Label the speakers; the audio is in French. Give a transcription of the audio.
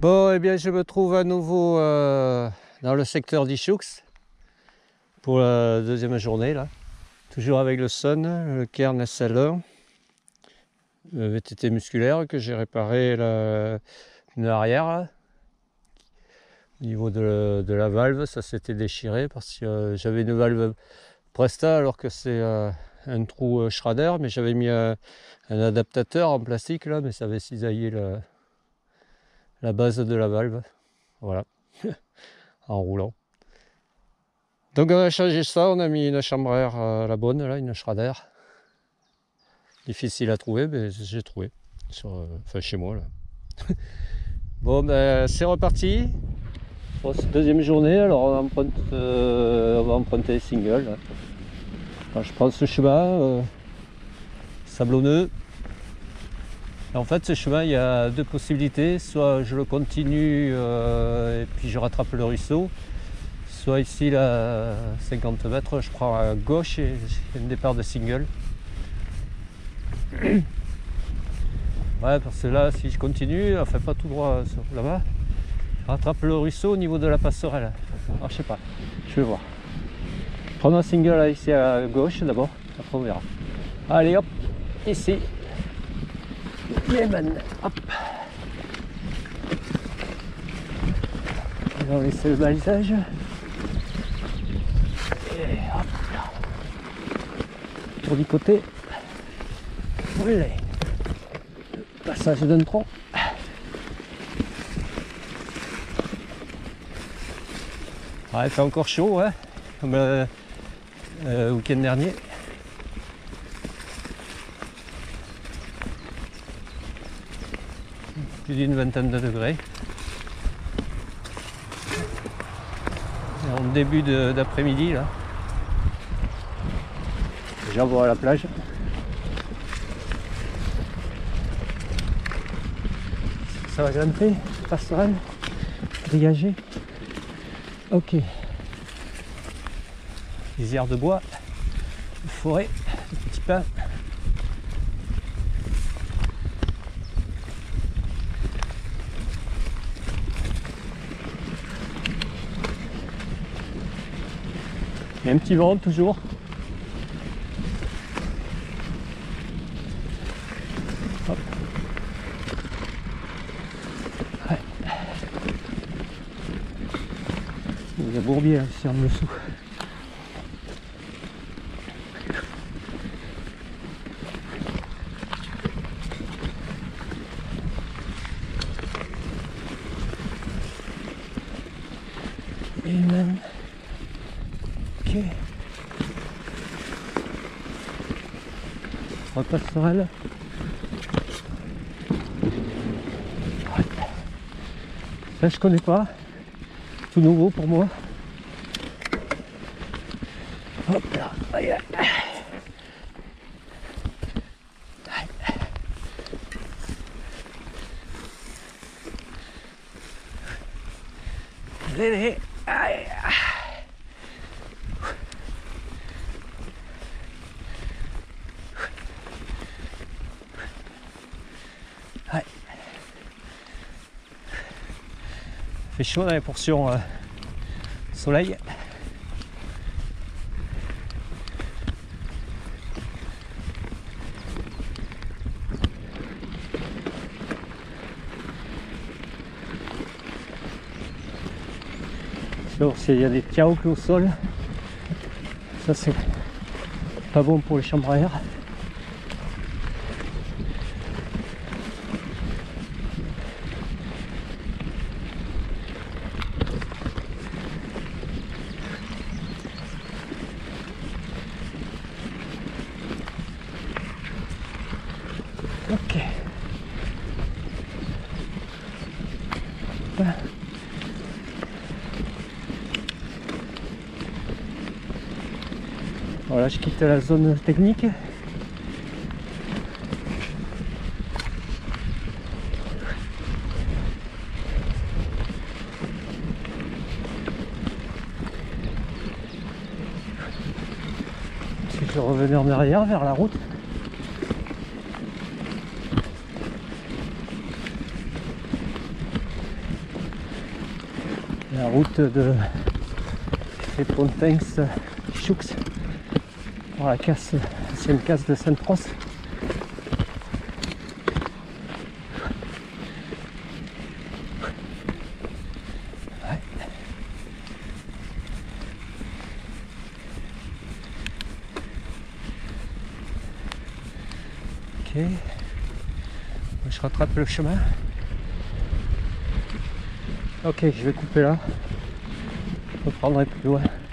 Speaker 1: Bon, eh bien, je me trouve à nouveau dans le secteur d'Ixioux pour la deuxième journée, là. Toujours avec le Sun, le Cairn SL1, le VTT musculaire que j'ai réparé une arrière. Là. Au niveau de la valve, ça s'était déchiré parce que j'avais une valve Presta alors que c'est un trou Schrader, mais j'avais mis un adaptateur en plastique, là, mais ça avait cisaillé la base de la valve. Voilà, en roulant. Donc on a changé ça, on a mis une chambre à air la bonne, là, une Schrader. Difficile à trouver, mais j'ai trouvé, enfin chez moi. Là. Bon, ben c'est reparti. Bon, c'est deuxième journée, alors on va emprunter single. Là. Alors, je prends ce chemin sablonneux. En fait, ce chemin, il y a deux possibilités. Soit je le continue et puis je rattrape le ruisseau. Soit ici, là, 50 mètres, je prends à gauche et j'ai un départ de single. Ouais, parce que là, si je continue, enfin pas tout droit là-bas, je rattrape le ruisseau au niveau de la passerelle. Alors, je sais pas, je vais voir. Prendre un single là, ici à gauche d'abord, après on verra. Allez hop, ici. Yemen, hop. On va laisser le balisage. Et hop là. Tour du côté. Voilà. Passage d'un tronc. Ah, il fait encore chaud, hein, comme le week-end dernier. Plus d'une vingtaine de degrés. Et en début d'après-midi, là. Déjà, on voit la plage. Ça va grimper, passerelle, grillagé. Ok. Lisière de bois, forêt, petit pin. Et un petit vent toujours. Hop. Ouais. Il y a Bourbier ici en dessous. Et même. Ok. Repasserelle. Ouais. Ça je connais pas. Tout nouveau pour moi. Hop là. Aïe, aïe. Allez, aïe. Ouais. Il fait chaud dans les portions soleil. Il y a des tiaoks au sol, ça c'est pas bon pour les chambres à air. Ok. Voilà, je quitte la zone technique. Ensuite, je revenais en arrière vers la route. route de Fontaines Choux pour la casse, ancienne casse de Sainte-Proce. Ouais. Ok, je rattrape le chemin. Ok, je vais couper là, je reprendrai plus loin.